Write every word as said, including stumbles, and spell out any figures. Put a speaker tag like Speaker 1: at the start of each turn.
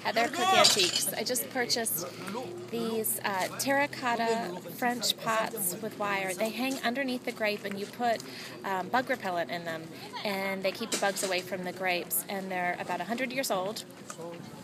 Speaker 1: Heather Cook Antiques. I just purchased these uh, terracotta French pots with wire. They hang underneath the grape, and you put um, bug repellent in them, and they keep the bugs away from the grapes. And they're about one hundred years old.